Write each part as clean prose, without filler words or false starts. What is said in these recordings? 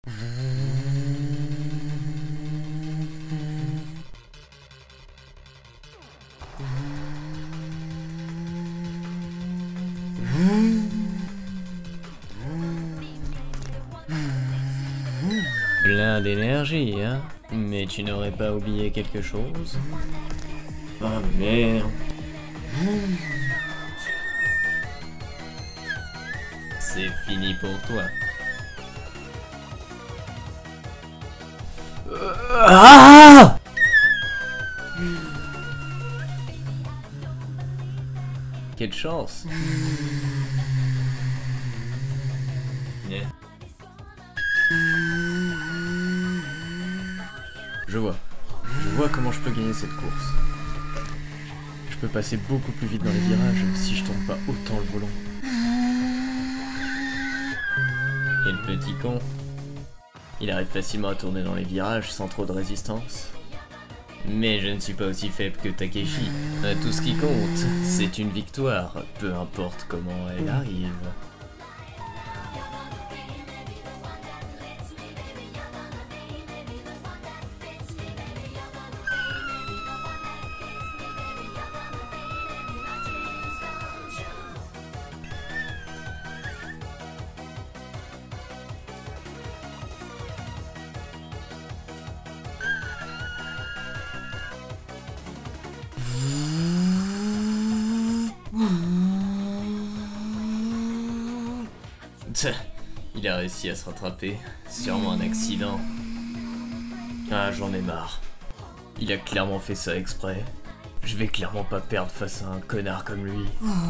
Plein d'énergie, hein? Mais tu n'aurais pas oublié quelque chose? Oh merde. C'est fini pour toi. Ah! Quelle chance. Yeah. Je vois comment je peux gagner cette course. Je peux passer beaucoup plus vite dans les virages si je tourne pas autant le volant. Et le petit con, il arrive facilement à tourner dans les virages sans trop de résistance. Mais je ne suis pas aussi faible que Takeshi. Tout ce qui compte, c'est une victoire, peu importe comment elle arrive. Il a réussi à se rattraper, sûrement un accident. Ah, j'en ai marre. Il a clairement fait ça exprès. Je vais clairement pas perdre face à un connard comme lui.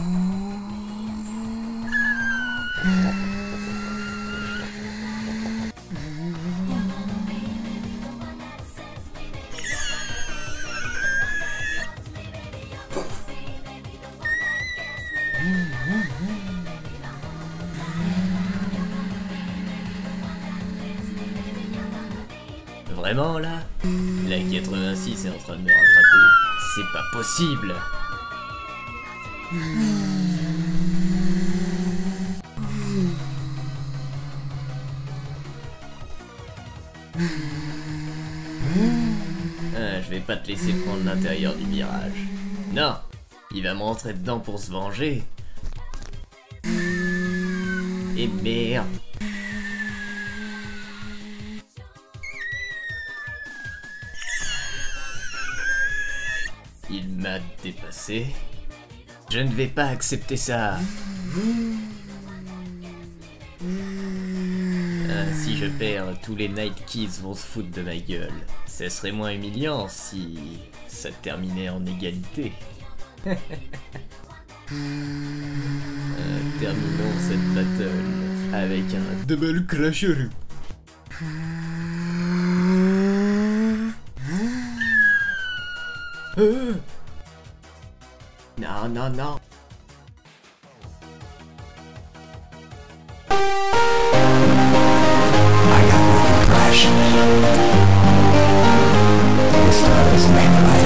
Vraiment là? La 86 est en train de me rattraper. C'est pas possible! Je vais pas te laisser prendre l'intérieur du virage. Non! Il va me rentrer dedans pour se venger. Et merde! Il m'a dépassé. Je ne vais pas accepter ça. Si je perds, tous les Night Kids vont se foutre de ma gueule. Ça serait moins humiliant si ça terminait en égalité. Terminons cette battle avec un double crusher. Non, non, non. I got no impression. The stars make light.